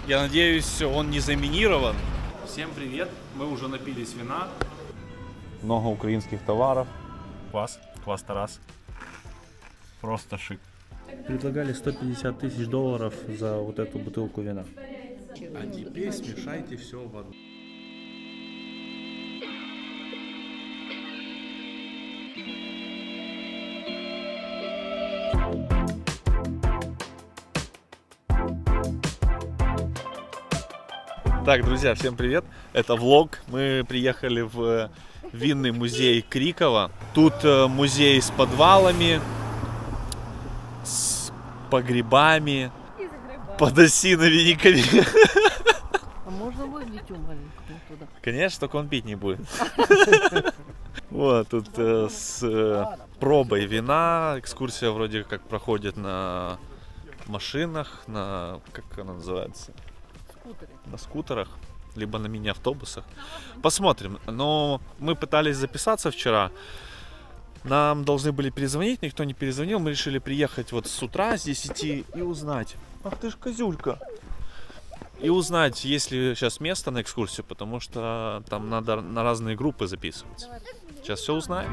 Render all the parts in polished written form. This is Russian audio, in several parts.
Я надеюсь, он не заминирован. Всем привет, мы уже напились вина. Много украинских товаров. Квас, квас Тарас. Просто шик. Предлагали $150 000 за вот эту бутылку вина. А теперь смешайте все в одну. Так, друзья, всем привет! Это влог. Мы приехали в винный музей Крикова. Тут музей с подвалами, с погребами, подосиновиками. А можно будет Витю маленькую туда? Конечно, только он пить не будет. Вот, тут с пробой вина. Экскурсия вроде как проходит на машинах, на, как она называется? На скутерах, либо на мини-автобусах. Посмотрим. Но мы пытались записаться вчера. Нам должны были перезвонить, никто не перезвонил. Мы решили приехать вот с утра, с 10 и узнать. Ах ты ж козюлька. И узнать, есть ли сейчас место на экскурсию, потому что там надо на разные группы записываться. Сейчас все узнаем.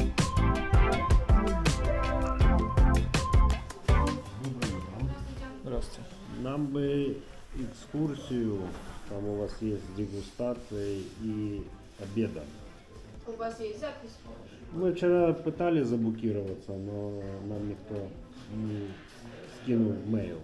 Здравствуйте. Нам бы экскурсию, там у вас есть дегустация и обеда. У вас есть запись? Мы вчера пытались заблокироваться, но нам никто не скинул мейл.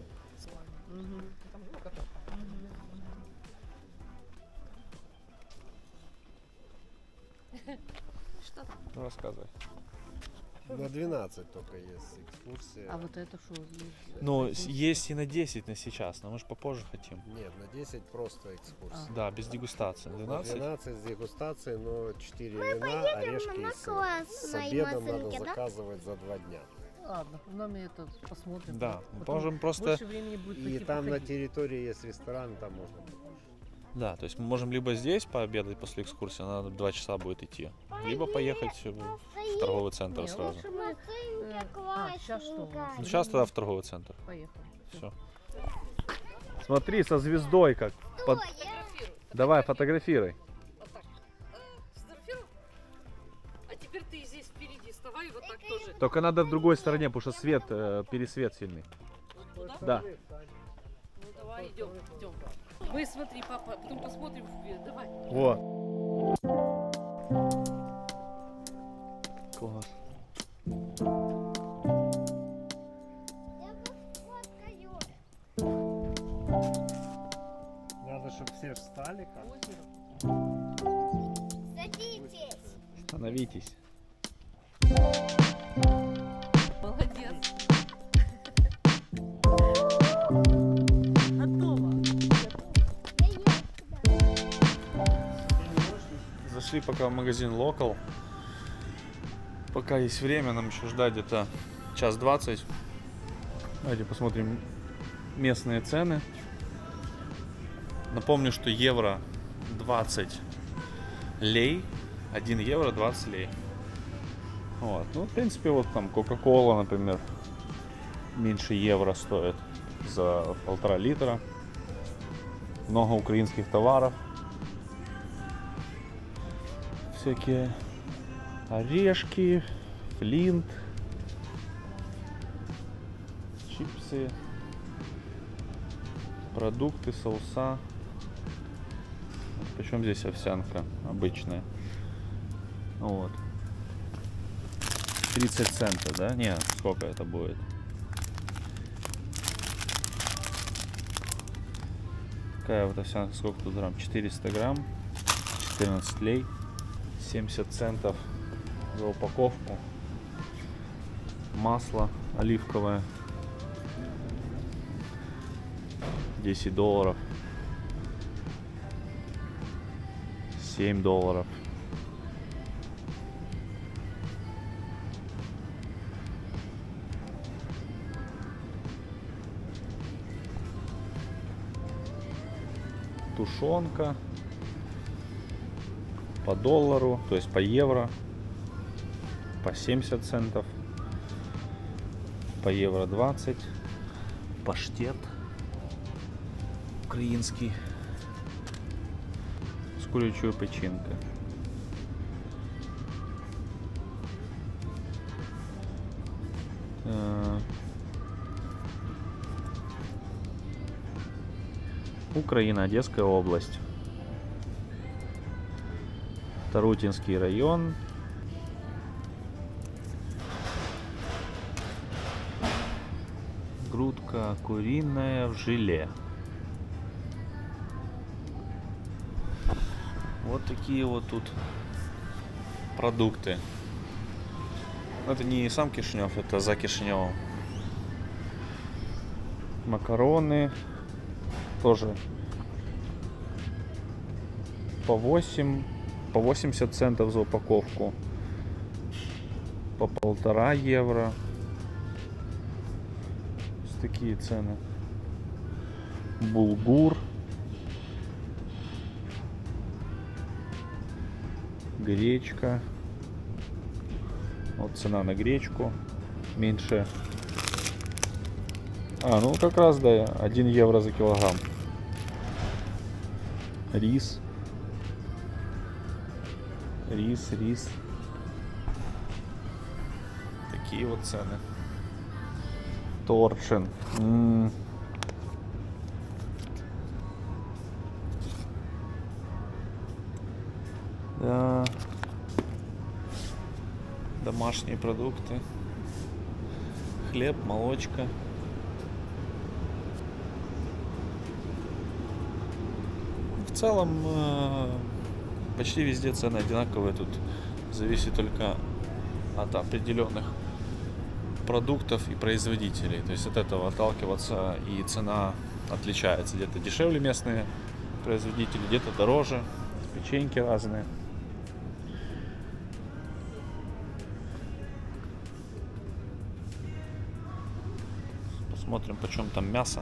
Что там? Ну, рассказывай. На 12 только есть экскурсия. А вот это что? Ну, есть и на 10 на сейчас, но мы же попозже хотим. Нет, на 10 просто экскурсия. Да, без дегустации. 12? 12 с дегустацией, но 4 вина, орешки и сыр. С обедом надо заказывать за 2 дня. Ладно, нам это посмотрим. Да, мы Потом можем просто... больше времени будет И пойти там на походить. территории есть ресторан, там можно. Да, то есть мы можем либо здесь пообедать после экскурсии, она 2 часа будет идти, либо поехать в торговый центр Не, сразу. лучше мы... сейчас что? у нас? Ну, сейчас тогда в торговый центр. Поехали. Все. Смотри, со звездой как. Давай, фотографируй. Вот так. Сфотографировал? А теперь ты здесь впереди вставай, вот так тоже. Только надо в другой стороне, потому что свет, пересвет сильный. Туда? Да. Ну давай, идем, идем. Мы смотри, папа, потом посмотрим. Давай. Вот. Класс. Надо, чтобы все встали. Становитесь. Молодец. Готово. Зашли пока в магазин Local. Пока есть время, нам еще ждать где-то 1:20. Давайте посмотрим местные цены. Напомню, что евро 20 лей. 1 евро 20 лей. Вот. Ну, в принципе, вот там Кока-Кола, например, меньше евро стоит за 1,5 литра. Много украинских товаров. Всякие орешки, флинт, чипсы, продукты, соуса. Причем здесь овсянка обычная. Вот. 30 центов, да? Не, сколько это будет? Такая вот овсянка, сколько тут грамм? 400 грамм, 14 лей, 70 центов за упаковку. Масло оливковое, $10, $7. Тушенка по $1, то есть по евро, по 70 центов, по евро 20, паштет, український з курячою печінкою. Украина, Одесская область. Тарутинский район. Грудка куриная в желе. Вот такие вот тут продукты. Это не сам Кишинев, это за Кишиневом. Макароны тоже по 80 центов за упаковку, по 1,5 евро. Такие цены. Булгур, гречка. Вот цена на гречку меньше. Ну как раз, да, 1 евро за килограмм. Рис. Рис. Такие вот цены. Торшин. Да. Домашние продукты. Хлеб, молочка. В целом почти везде цены одинаковые. Тут зависит только от определенных продуктов и производителей. То есть от этого отталкиваться, и цена отличается. Где-то дешевле местные производители, где-то дороже. Печеньки разные. Посмотрим, почем там мясо.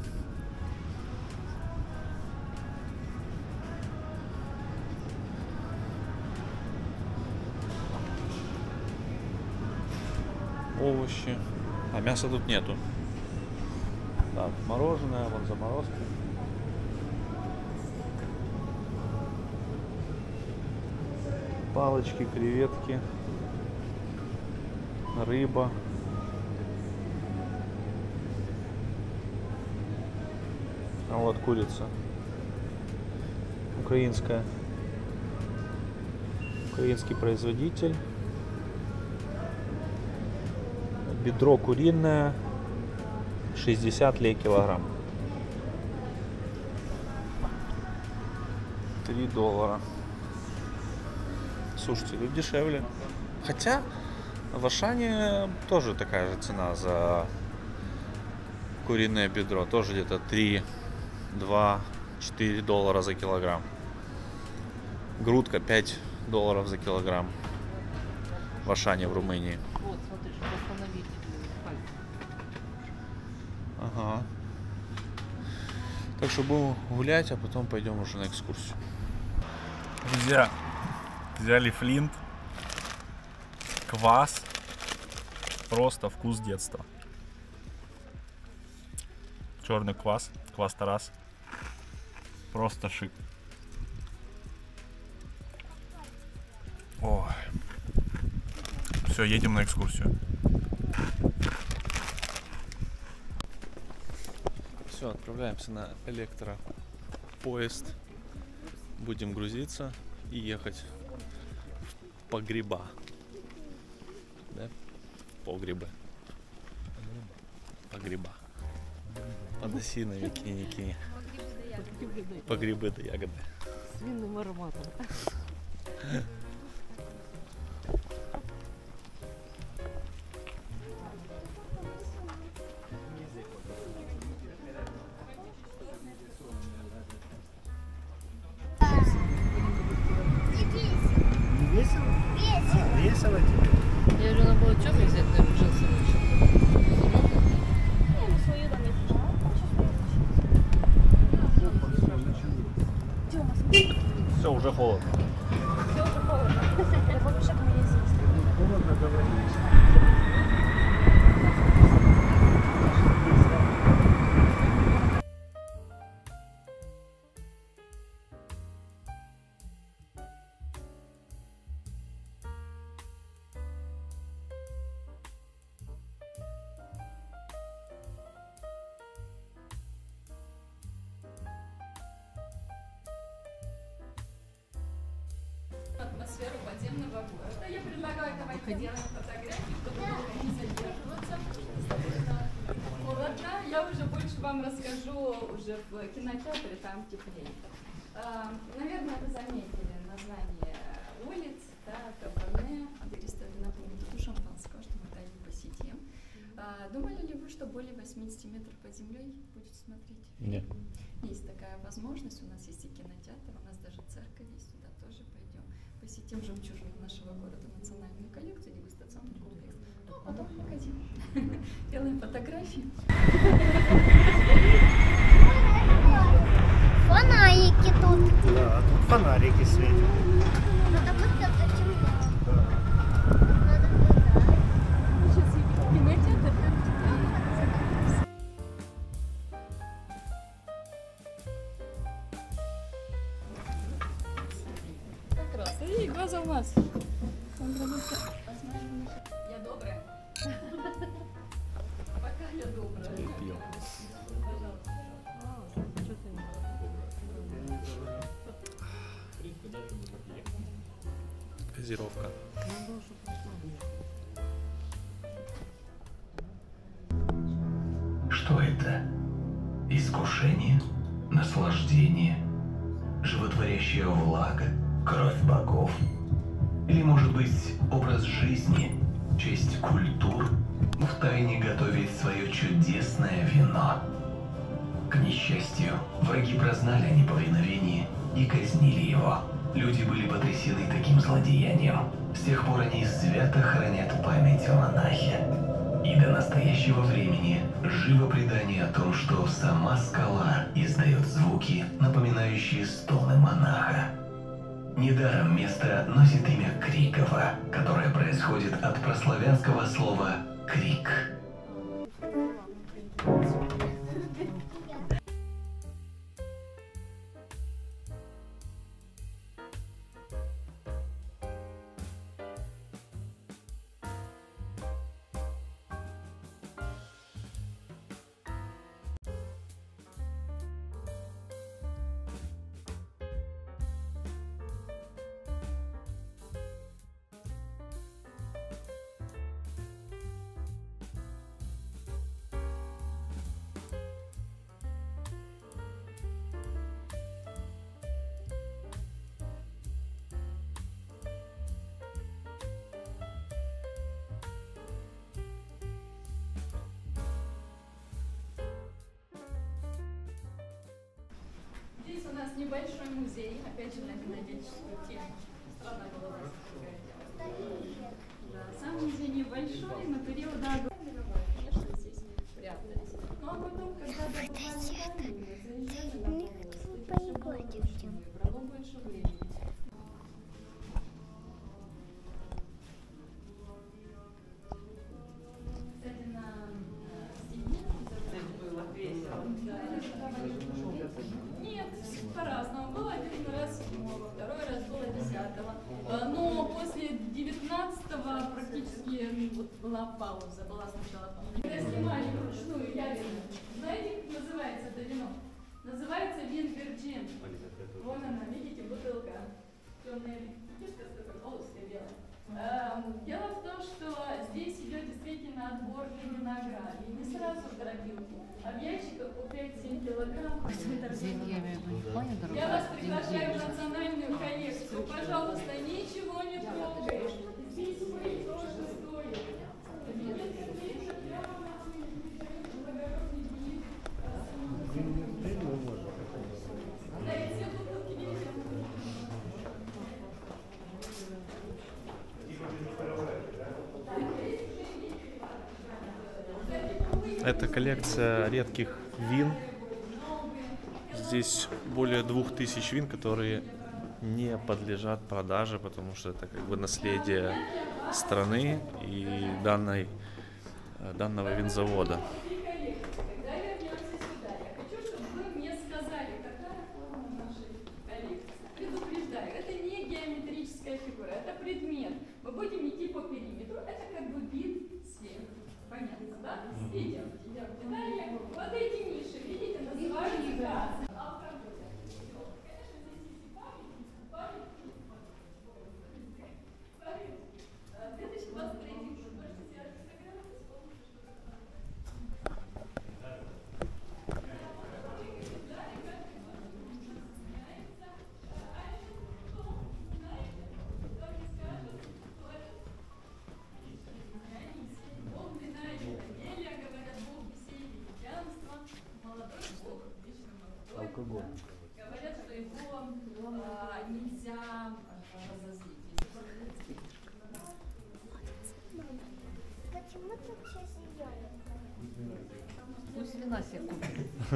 Овощи. А мяса тут нету. Так, мороженое, вон заморозки. Палочки, креветки, рыба. А вот курица. Украинская. Украинский производитель. Бедро куриное 60 лей килограмм. $3. Слушайте, тут дешевле. Хотя в Ашане тоже такая же цена за куриное бедро. Тоже где-то 3, 2, $4 за килограмм. Грудка $5 за килограмм. В Ашане, в Румынии. Вот, смотри, чтобы остановить пальцы. Ага. Так что будем гулять, а потом пойдем уже на экскурсию. Друзья, взяли Флинт, квас, просто вкус детства. Черный квас, квас Тарас, просто шик. Ой. Все, едем на экскурсию. Все, отправляемся на электропоезд. Будем грузиться и ехать в погреба. Да? Погребы. Погреба. Подосиновики, кинь. Погребы да ягоды. С винным ароматом. Весело тебе? Я говорю, надо было темный взять, наверное, джинсовый. Все, уже холодно. Холодно говорить. города. Я предлагаю давайте сделаем фотографии, чтобы не задерживаться. Холодно. Я уже больше вам расскажу уже в кинотеатре, там теплее. Наверное, вы заметили название улиц, да, Кабане, Адыгестане, напомню, у шампанского, что мы тайно посетим. Думали ли вы, что более 80 метров под землей будете смотреть? Нет. Есть такая возможность, у нас есть и кинотеатр, у нас даже церковь есть, туда тоже пойдем. Посетим жемчужину нашего города, национальную коллекцию, дегустационный комплекс. Ну, потом в магазин. Делаем фотографии. Фонарики тут. Да, тут фонарики светят. Потому что это темно. Надо туда. Сейчас я кинотеатр. Как раз. И глаза у нас. Я добрая. Пока я добрая. Пожалуйста. Газировка. Что это? Искушение? Наслаждение? Животворящая влага? Кровь богов? Или, может быть, образ жизни? Честь культур? Втайне готовить свое чудесное вино? К несчастью, враги прознали о неповиновении и казнили его. Люди были потрясены таким злодеянием. С тех пор они свято хранят память о монахе. И до настоящего времени живо предание о том, что сама скала издает звуки, напоминающие стоны монаха. Недаром место носит имя Криково, которое происходит от прославянского слова «крик». Здесь у нас небольшой музей, опять же, на кинетическую тему. Страна была у нас другая тема. Да, сам музей небольшой, но период мировой, конечно, здесь прятались. Ну а потом, когда добавляли камень, заезжали на брало больше времени. Кстати, на стене было весело. Нет, по-разному. Было один раз 7-го, второй раз было 10-го. Но после 19-го практически вот была пауза. Была сначала пауза. Когда снимали вручную ягоды, знаете, как называется это вино? Называется винберджин. Вон она, видите, бутылка. Темная кишка с такой полоской белой. Дело в том, что здесь идет действительно отборный виноград. И не сразу в дробилку, а в ящиках по 5-7 килограмм. Я вас приглашаю в национальную коллекцию. Пожалуйста, ничего не трогаешь. Здесь свои тоже стоят. Это коллекция редких вин. Здесь более 2000 вин, которые не подлежат продаже, потому что это как бы наследие страны и данного винзавода. Когда вернемся сюда, я хочу, чтобы вы мне сказали, какая форма нашей коллекции. Предупреждаю, это не геометрическая фигура, это предмет. Мы будем идти по периметру, это как бы вид сверху. Понятно, да? Идем. Далее, вот эти ниши, видите, называются газ. Конечно, здесь есть и памятник. его нельзя разозлить. Почему тут все зеленые? Пусть вина себе купит.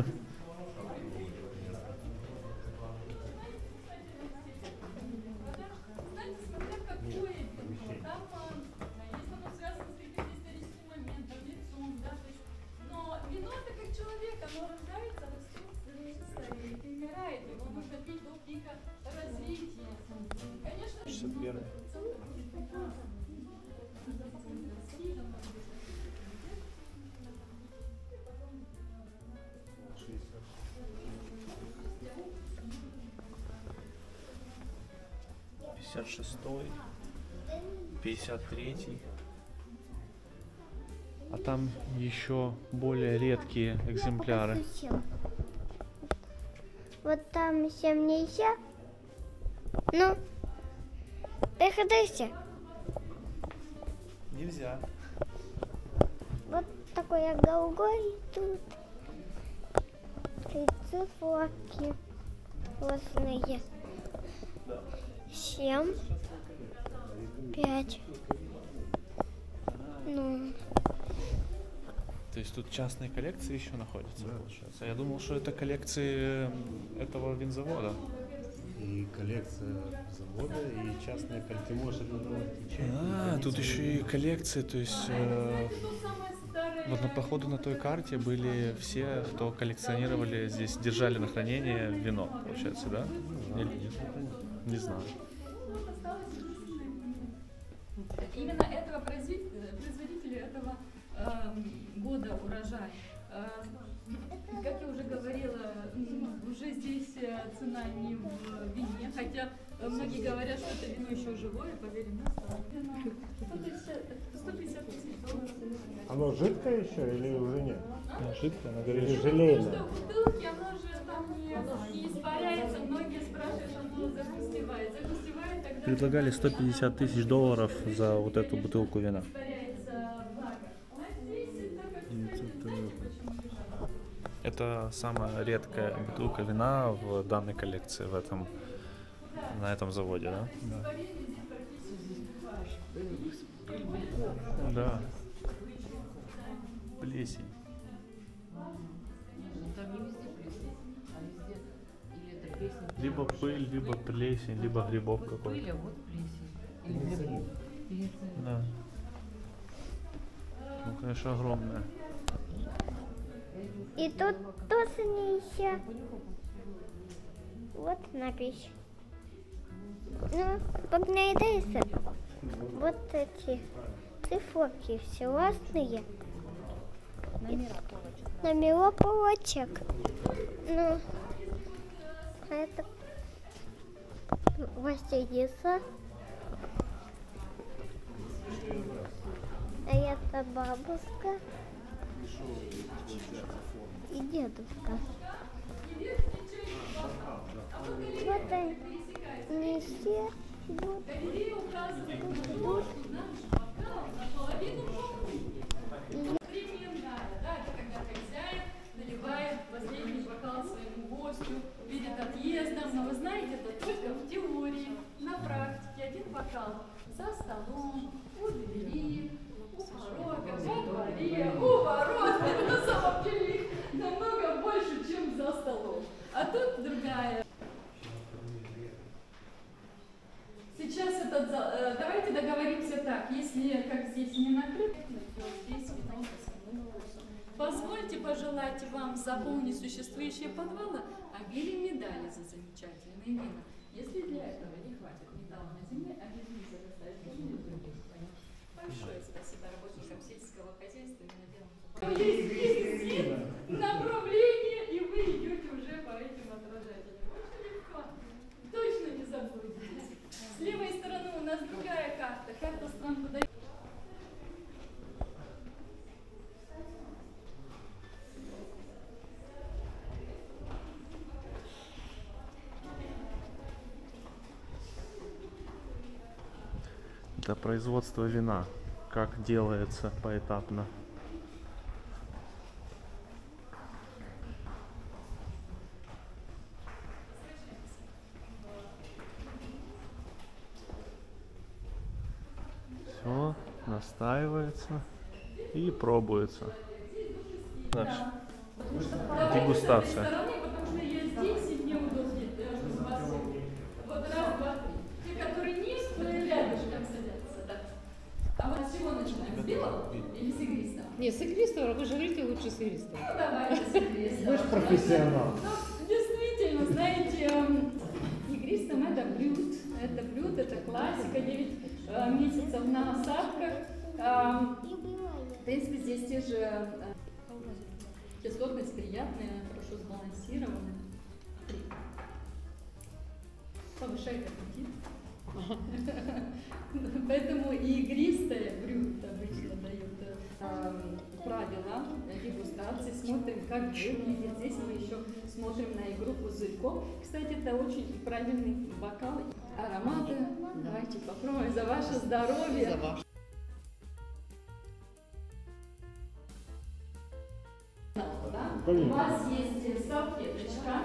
Знаете, смотря какое вино, там, если оно связано с каким-то историческим моментом, лицом, да, то есть, но вино это как человек, оно рождается, растет, стареет и умирает, его нужно пить до пика развития. Конечно, 61. Шестой, 53. А там еще более редкие экземпляры. Вот там 70. Ну, приходите. Нельзя. Вот такой голубой тут. И циферки классные. 7, 5. Ну. То есть тут частные коллекции еще находятся, получается. Я думал, что это коллекции этого винзавода. И коллекция завода, и частная коллекция. Ты можешь Тут еще и коллекции, то есть вот походу на той карте были все, кто коллекционировали здесь, держали на хранение вино, получается, да? Или нет? Не знаю. Именно этого производителя этого года урожая. Как я уже говорила, уже здесь цена не в вине, хотя многие говорят, что это вино еще живое, поверим на слово. 150 тысяч долларов. Оно жидкое еще или уже нет? Жидкое, она Или говорит, желейное? Что в бутылке оно же там не испаряется, многие спрашивают, оно загустевает. Загустевает тогда... предлагали 150 тысяч долларов за вот эту бутылку вина. Испаряется влага. А здесь, так как знаете, почему лежат? Это самая редкая бутылка вина в данной коллекции, на этом заводе, да? Да. Плесень. Там не везде плесень, а везде или это плесень. Либо пыль, либо плесень, либо грибок Вот какой-то. пыль, а вот плесень. Или грибок. Или это- Да. Ну, конечно, огромная. И тут тоже не еще. Вот напись. Ну, погнайдайся. Вот эти циферки все разные. Номера полочек. Ну, это Василиса. А это бабушка и дедушка. Вот они не все идут. Да, это когда хозяин наливает последний бокал своему гостю перед отъездом. Но вы знаете, это только в теории, на практике. Один бокал за столом, у двери, у порога, во дворе, у ворот. Это на самом деле намного больше, чем за столом. А тут другая. Сейчас этот зал, давайте договоримся так, если как здесь не накрыто, то здесь вино по своему вкусу. Позвольте пожелать вам заполнить существующие подвалы обилием медалей за замечательные вина. Если для этого не хватит металла на земле, обязуйтесь доставить вино из других стран. Большое спасибо работникам сельского хозяйства и виноделам. Есть вид, направление, и вы идете уже по этим отражателям. Очень легко. Точно не заблудитесь. С левой стороны у нас другая карта. Карта стран, куда... Это производство вина, как делается поэтапно. настаивается и пробуется. Дальше. Дегустация. Потому что я здесь, и мне удобнее, чтобы вас вот раз, два, три. Те, которые нет, то и рядышком садятся. Так. А вот с чего начинаем? С белого или с игристого? Не, с игристого, вы же говорите лучше с игристого. Ну, давайте с игристого. Вы же профессионал. Ну, действительно, знаете, игристом это блюд. Это блюд, это классика, 9 месяцев на осадках. В принципе, здесь те же кислотность приятная, хорошо сбалансированная. Повышает аппетит. Поэтому и игристое блюдо обычно дают правила дегустации. Смотрим, как выглядит. Здесь мы еще смотрим на игру пузырьков. Кстати, это очень правильный бокал. Ароматы. Давайте попробуем за ваше здоровье. За ваше. Да? У вас есть салфеточка.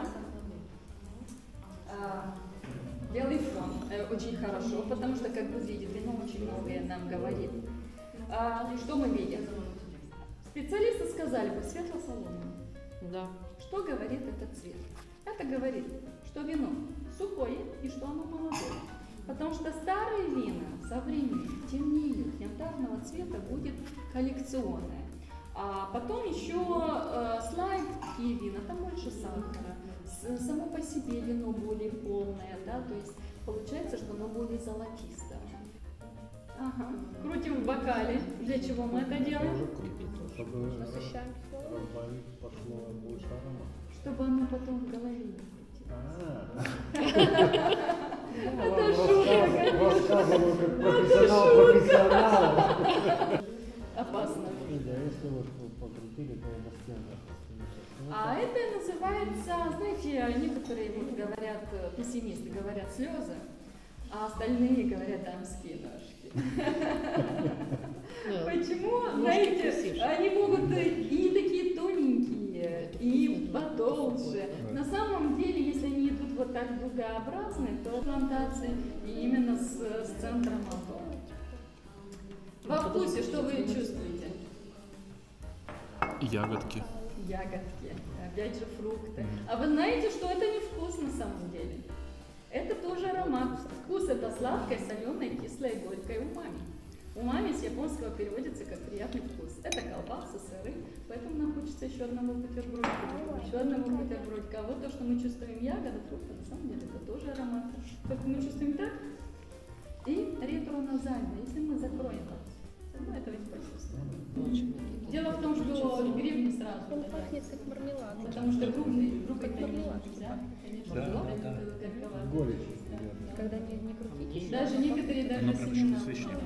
Белый фон. Очень хорошо, потому что, как вы видите, вино очень многое нам говорит. Что мы видим? Специалисты сказали бы светло-солоный. Да. Что говорит этот цвет? Это говорит, что вино сухое и что оно молодое. Потому что старые вина со временем темнеют, янтарного цвета будет коллекционное. А потом еще сладкие вина, там больше сахара. Само по себе вино более полное, да, то есть получается, что оно более золотистое. Ага. Крутим в бокале. Для чего мы это делаем? Чтобы разбавить пошло больше аромата. Чтобы оно потом в голове не Это шутка. Рассказываю как профессионал. Опасно. Если вот покрутили, то это стенка. А это называется, знаете, некоторые вот говорят, пессимисты говорят слезы, а остальные говорят дамские ножки. Почему? Знаете, они могут и такие тоненькие, и потолще. На самом деле, если они идут вот так дугообразные, то плантации именно с центром мотора. Во вкусе что вы чувствуете? Ягодки. Ягодки, опять же фрукты. А вы знаете, что это не вкус на самом деле? Это тоже аромат. Вкус это сладкое, соленое, кислое, горькое умами. Умами с японского переводится как приятный вкус. Это колбасы, сыры, поэтому нам хочется еще одного бутербродика. Еще одного бутербродика. А вот то, что мы чувствуем ягоды, фрукты, на самом деле это тоже аромат. Только мы чувствуем так и ретроназально. Если мы закроем мы этого не почувствуем. Дело в том, что гриб не сразу. Он пахнет как мармелад. Потому что фрукты нельзя, конечно, горьковато. Горечь. Когда не крутить. Даже некоторые даже семена.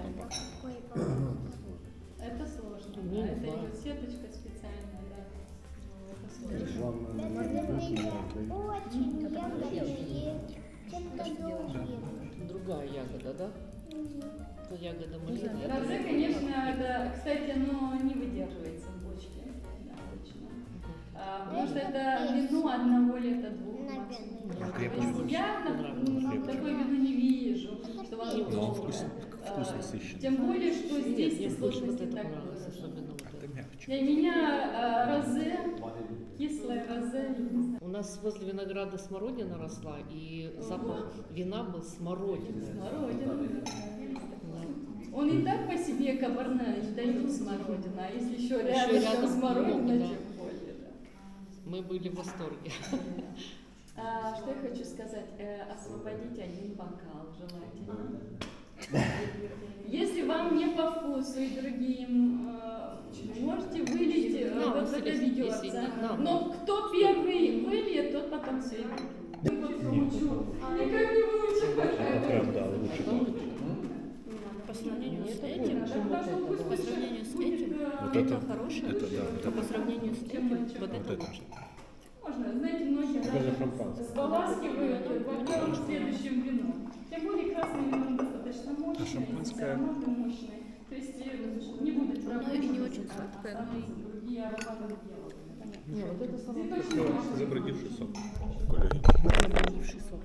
Это сложно, да. Ну, Это да. идет сеточка специальная, да. Ну, это сложно. Главное, Очень ягодные. Чем-то Другая ягода, да? Это ягода малины. Розе, конечно, это, кстати, оно не выдерживается в бочке. Да, точно. Потому что это вино одного лета, двух максимум. Я такое вино не вижу, что вам не Вкус насыщенный. Тем более, что здесь Мне больше вот кислотности это так понравилось, много. особенно вот это. Для меня розе, кислое розе. У нас возле винограда смородина росла, и запах вина был смородины. Смородина. Он и так по себе кабарне не дает смородина, а если еще рядом смородина, много, да. тем более. Да. Мы были в восторге. Что я хочу сказать? Освободите один бокал, желательно. Если вам не по вкусу и другим, можете вылить вот это ведерце. Но кто первый выльет, тот потом все и выпьет. Никак не выучишь. По сравнению с этим, по сравнению с этим, Вот это хорошее, это да. а по сравнению с этим, вот это лучше. Можно, знаете, многие даже споласкивают бокал следующим вином. Тем более красное вино достаточно мощное, шампанское? ароматы мощные. То есть не будет проблем. Ну и не очень сладкое, но и... Другие ароматы делают. Нет, вот это самое Забродивший сок. забродивший сок.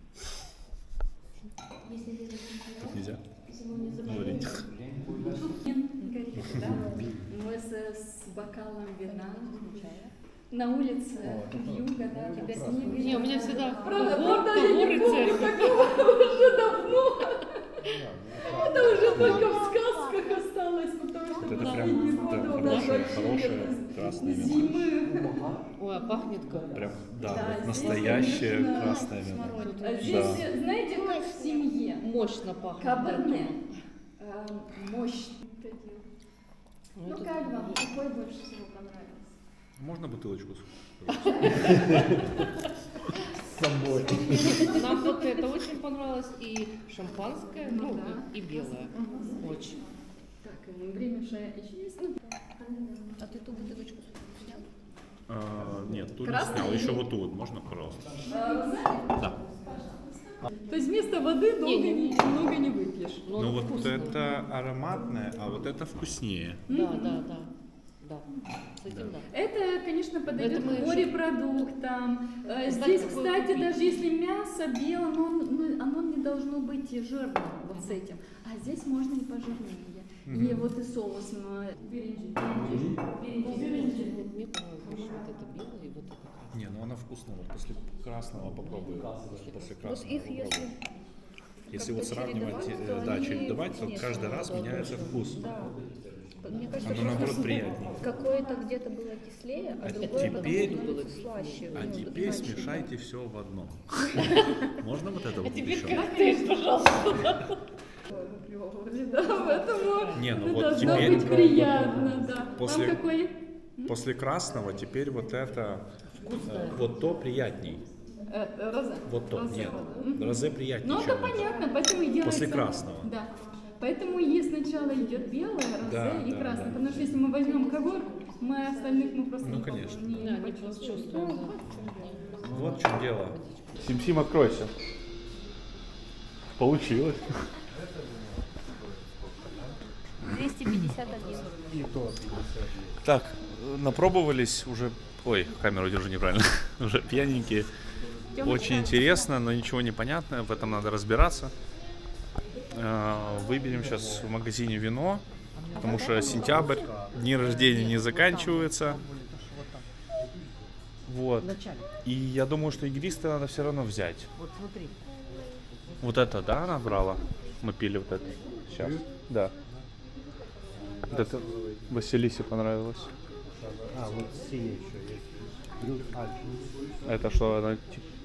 Нельзя говорить. бокалом вина. На улице, вьюга, да, тебя снег. Не, у меня всегда Правда, двор я не и помню церковь. такого уже давно. Это уже только в сказках осталось, потому что Это последние прям годы у да, нас хорошее вообще красное вино. зимы. Ой, а пахнет как. Прям, да, Да, вот здесь, настоящее конечно, красное вино. Здесь, знаете, как в семье. Мощно пахнет. Каберне. Мощный. Ну это как вам? Какой больше всего понравился? Можно бутылочку? С собой. Нам вот это очень понравилось, и шампанское, ну, да. и белое. Очень. Так, время же еще есть. А ты ту бутылочку снял? Нет, тут не Красный снял. или- Еще вот тут, можно, пожалуйста? Да. То есть вместо воды много не выпьешь. Но Ну оно вот вкусное. это ароматное, а вот это вкуснее. Да, да, да. Да. С этим да. Это, конечно, подойдет Это мы к морепродуктам. Здесь, Знаете, какое кстати, купить? даже если мясо белое, оно не должно быть жирным вот с этим. А здесь можно и пожирнее. И вот и соус. Мне понравилось больше вот это белое и вот это красное. Не, ну она вкусная. Вот после красного попробуй. После красного Вот их попробуй. если вот сравнивать, чередовать, то каждый раз меняется вкус. Да. Мне кажется, Оно наоборот приятнее. какое-то где-то было кислее, а другое теперь- потом было слаще. А ну, теперь иначе. смешайте все в одном. Можно вот это вот Теперь еще? коктейль, пожалуйста. Выплевывали, да, поэтому Не, ну это вот должно теперь быть приятно, да. после- Вам какой? После красного теперь вот это, вот то приятней. Это розе. Вот то, Розе. нет. Мгм. Розе приятнее, Ну это чем это. понятно, поэтому и делается. После красного. Да. Поэтому и сначала идет белое, розе Да, и да, красное. да. Потому что если мы возьмем когор, мы остальных мы просто Ну, не конечно. попробуем, Да, не не почувствуем. почувствуем, да. Вот в чем дело. Сим-Сим, откройся. Получилось. 251. Так, напробовались уже... Ой, камеру держу неправильно. Уже пьяненькие. Очень интересно, но ничего не понятно. В этом надо разбираться. Выберем сейчас в магазине вино, потому что сентябрь, дни рождения не заканчиваются. Вот. И я думаю, что игристое надо все равно взять. Вот смотри. Вот это, да, она брала? Мы пили вот это. Сейчас. Да. Вот это Василисе понравилось. А, вот синий еще есть. Брюд Альфа. Это что, она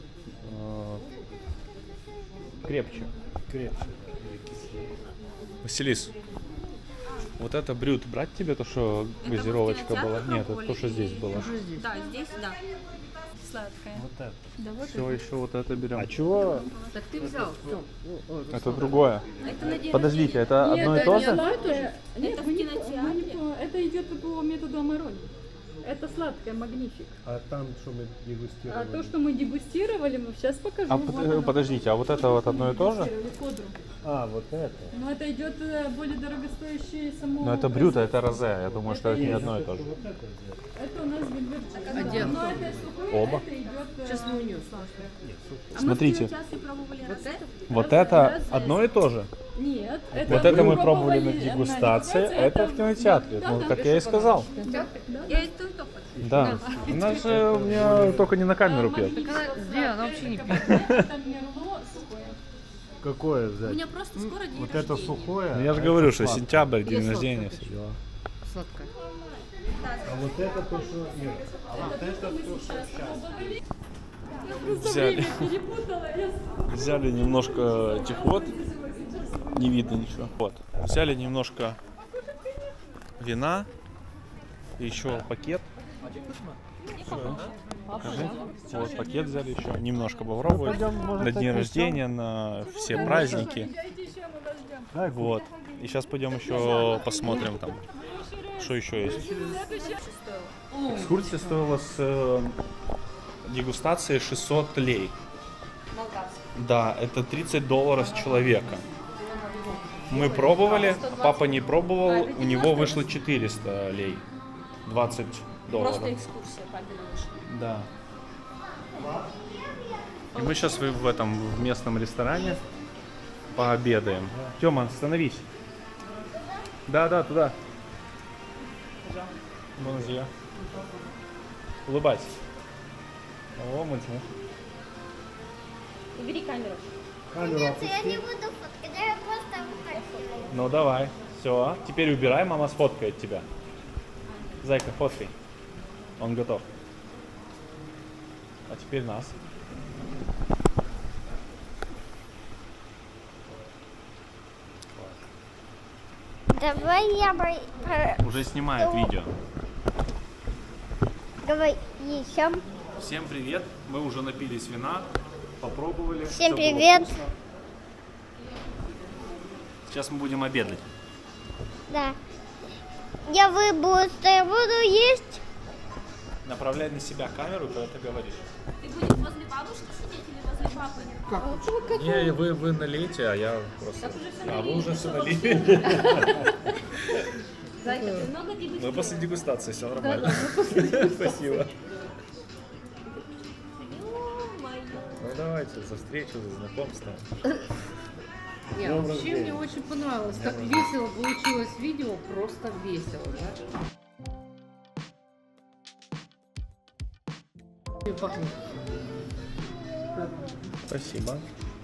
крепче. Крепче. Или кислее. Василис, вот это брют брать тебе, то, что газировочка была? Нет, это то, что здесь было. Да, здесь, да. Сладкое. Вот это. Да вот Все, еще вот это берем. А чего? Так ты взял. Всё. Это другое. Это на день Подождите, это Нет, одно и это то не же? сладкое. Нет, Это в вы не кинотеатре. это идет по методу Амарони. Это сладкое, магнифик. А там, что мы А дегустировали? то, что мы дегустировали, мы сейчас покажу. А Вот оно. подождите, а вот это вот одно и то же? Дегустировали кодру. А, вот это. Но это идет более дорогостоящее само. Ну это брют, а это розе. Я думаю, что это не одно и то же. Вот это взять. Это у нас вельветчик. А где Но кто? это сухое, Оба. это идет. Сейчас мы унесем. Смотрите, пробовали вот это одно и то же. Нет. Вот это мы пробовали на дегустации, это в кинотеатре. Да, Ну, да, как я и сказал. Я это только хочу. Да. Она же у меня только не на камеру пьет. Где? Она вообще не пьет. Это мерло сухое. Какое У взять? меня просто скоро день Вот рождения. это сухое. Ну, я же а говорю, это что сладкое. сентябрь, день Или рождения, сладкое все дела. Сладкое. А вот это то, что... Нет. А вот это то, что сейчас. Я просто Взяли. время перепутала. Взяли немножко этих вот, не видно ничего. Вот. Взяли немножко вина, еще пакет. Покажи. Вот пакет взяли еще, немножко попробовать. На день рождения, на все праздники. Вот. И сейчас пойдем еще посмотрим там, что еще есть. Экскурсия стоила с дегустацией 600 лей. Да, это $30 с человека. Мы пробовали, папа не пробовал, у него вышло 400 лей. $20. Просто экскурсия папина вышла. Да. И мы сейчас в этом в местном ресторане пообедаем. Тёма, остановись. Да, туда. Бонжур. Улыбайся. О, мультимух. Убери камеру. Камеру Я опусти. не буду фоткать, я просто фотографирую. Ну давай. Все. Теперь убирай, мама сфоткает тебя. Зайка, фоткай. Он готов. А теперь нас. Давай я Уже снимает видео. Давай еще. Всем привет. Мы уже напились вина, попробовали. Всем Всё было привет. вкусно. Сейчас мы будем обедать. Да. Я выберу, что я буду есть. Направляй на себя камеру, когда ты говоришь. Ты будешь возле бабушки сидеть или возле папы? Не, вы налейте, а я просто... А вы уже все налили. Зайка, ты много дегустируешь? Мы после дегустации, все нормально. Спасибо. Ну давайте, за встречу, за знакомство. Не, Добрый вообще день. мне очень понравилось. Так весело получилось видео, просто весело, да? И пахнет. Спасибо.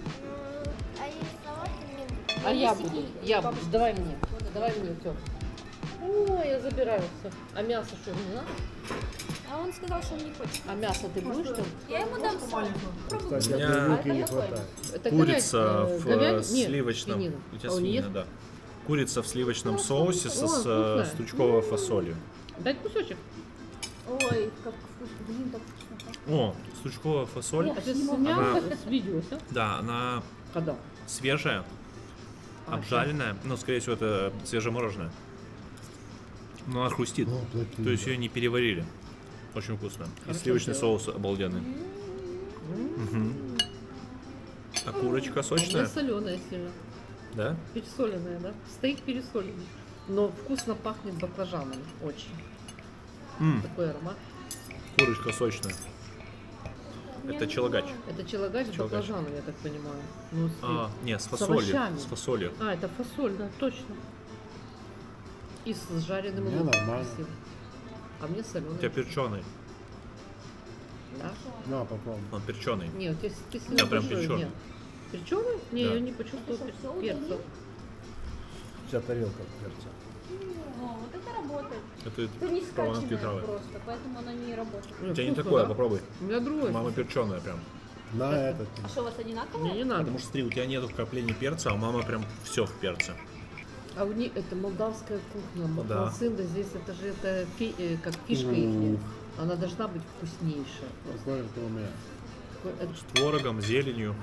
А я буду. Давай мне. Давай мне, Тём. О, я забираю все. А мясо что, не надо? А он сказал, что он не хочет. А мясо ты будешь, Тём? Я ему дам Кстати, У меня одной вилки не это какой? хватает. Это Курица в Нет, сливочном. свинина. У тебя А он не свинина, ест? да. Курица в сливочном соусе О, с вкусная. стручковой фасолью. Дай кусочек. Ой, как вкусно. Блин, так вкусно. О, стручковая фасоль. А ты снял с видео, все? Да, она Когда? свежая, обжаренная. Ну, скорее всего, это свежемороженое. Но она хрустит. То есть ее не переварили. Очень вкусно. И Хорошо сливочный сделано. соус обалденный. Мгм. А курочка У меня сочная? соленая сильно. Да? Пересоленная, да? Стейк пересоленный. Но вкусно пахнет баклажанами. Очень. Такой аромат. Курочка сочная. Это челогач. Это челогач с Челогач. баклажаном, я так понимаю. Ну, Нет, с с фасолью. овощами. С фасолью. это фасоль, да, точно. И с жареным Мне луком. нормально. Красиво. А мне У соленый. тебя перченый. Да? На, попробуй. Он перченый. Нет, ты Да, слишком прям большой, перченый. нет. Перченый? Не, Да. я не почувствовала перца. Вся тарелка перца. О, вот это работает. Это Это не прованские скачанное травы. просто, поэтому она не работает. У тебя не такое, попробуй. У меня другой. Мама перченая прям. На этот. А что, у вас одинаковое? Мне не надо. Потому что смотри, у тебя нету вкраплений перца, а у мамы прям все в перце. А у них это молдавская кухня. Да. Малцинда здесь это же это как фишка их. Она должна быть вкуснейшая. Посмотрим, что у меня. Это- С творогом, зеленью.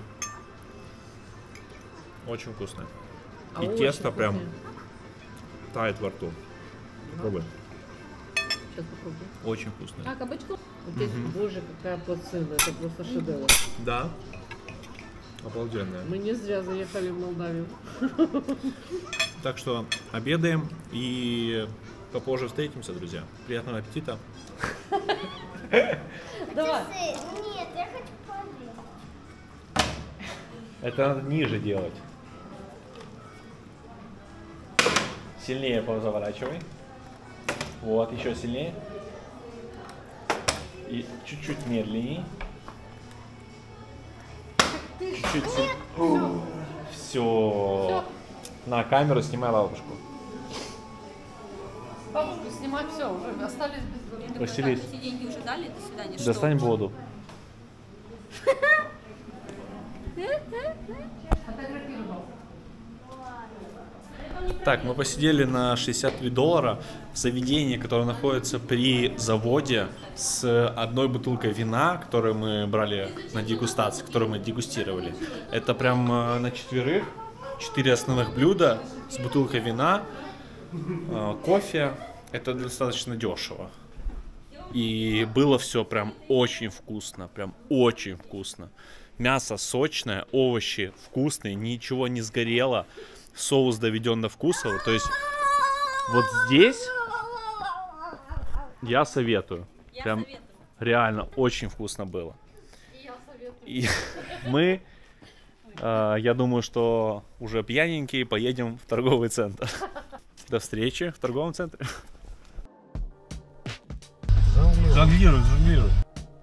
Очень вкусно. а И очень тесто прям вкусная. тает во рту. Попробуй. Сейчас попробую. Очень вкусно. А, кабачков? Вот здесь, боже, какая плацинда. Это просто шедевр. Да. Обалденная. Мы не зря заехали в Молдавию. Так что обедаем и попозже встретимся, друзья. Приятного аппетита. Давай. Нет, я хочу пообедать. Это надо ниже делать. Сильнее заворачивай. Вот, еще сильнее. И чуть-чуть медленней. Чуть-чуть. Все. На камеру снимай бабушку. Бабушку снимать все, уже остались без Василис, Эти деньги уже дали, до свидания. достань воду. Так, мы посидели на $63 в заведении, которое находится при заводе, с одной бутылкой вина, которую мы брали на дегустации, которую мы дегустировали. Это прям на четверых, 4 основных блюда с бутылкой вина, кофе. Это достаточно дешево. И было все прям очень вкусно, прям очень вкусно. Мясо сочное, овощи вкусные, ничего не сгорело. Соус доведен до вкуса. То есть вот здесь я советую. Прям реально очень вкусно было. И мы, я думаю, что уже пьяненькие поедем в торговый центр. До встречи в торговом центре. Жонглируй, жонглируй.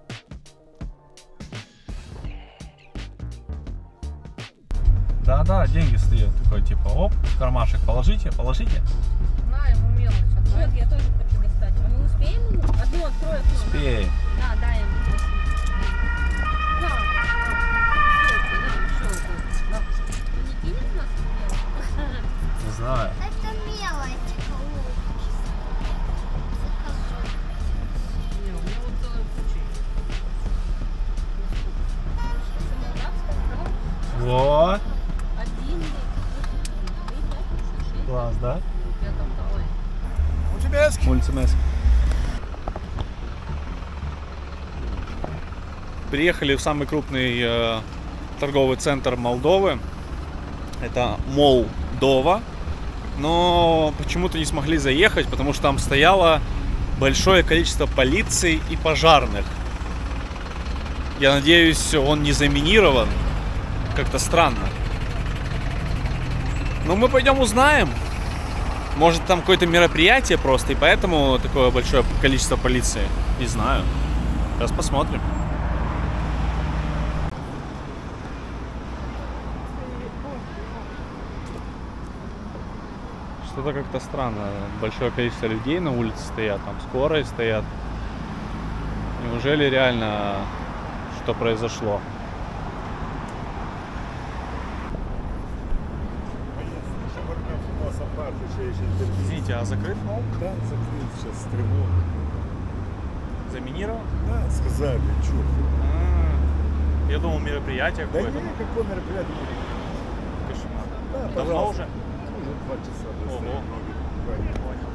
Да, деньги стоят. Такой типа, оп, в кармашек положите, положите. На, ему мелочь. Вот, я тоже хочу достать. А мы успеем ему? Одну открою. Успеем. Да, дай ему. На, щелкай. Не кинет нас мелочь? Не знаю. Это мелочь. Не, у меня вот целая куча. Вот. Один, Класс, да? Я там давай. Mulțumesc. Приехали в самый крупный торговый центр Молдовы. Это Молдова. Но почему-то не смогли заехать, потому что там стояло большое количество полиции и пожарных. Я надеюсь, он не заминирован. Как-то странно. Но мы пойдем узнаем. Может, там какое-то мероприятие просто, и поэтому такое большое количество полиции. Не знаю. Сейчас посмотрим. Что-то как-то странно. Большое количество людей на улице стоят, там скорые стоят. Неужели реально что произошло? Извините, а закрыт мол? Да, закрыт сейчас, тревога. Заминирован? Да, сказали, чё. Я думал, мероприятие Да какое-то. не, какое мероприятие? Кошмар. Да, Давно пожалуйста. уже? Уже 2 часа. Да, Ого. стоят ноги.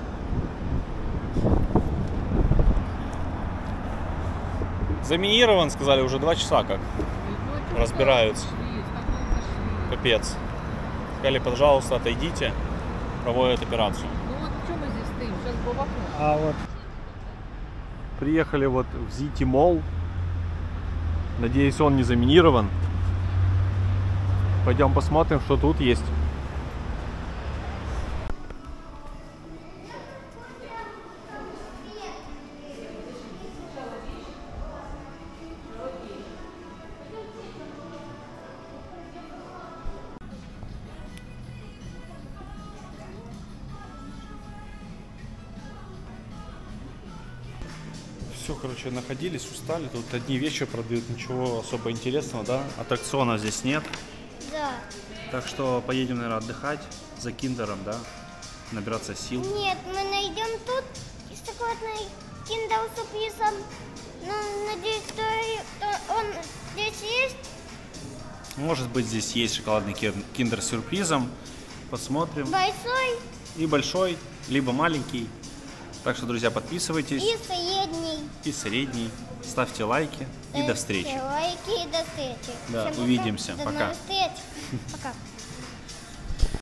Заминирован, сказали, уже 2 часа как. Разбираются. Капец. Сказали, пожалуйста, отойдите. Проводят операцию. Ну вот что мы здесь стоим? Сейчас бы в окно. А вот приехали вот в Зити Молл. Надеюсь, он не заминирован. Пойдем посмотрим, что тут есть. Все, короче, находились, устали. Тут одни вещи продают, ничего особо интересного, да? Аттракционов здесь нет. Да. Так что поедем, наверное, отдыхать за киндером, да? Набираться сил. Нет, мы найдем тут шоколадный киндер сюрпризом. Ну, надеюсь, что он здесь есть. Может быть, здесь есть шоколадный киндер с сюрпризом. Посмотрим. Большой И большой, либо маленький. Так что, друзья, подписывайтесь. и средний. И средний. Ставьте лайки. И до встречи. Лайки и до встречи. Да, Всем увидимся. До Пока. новых встреч. Пока.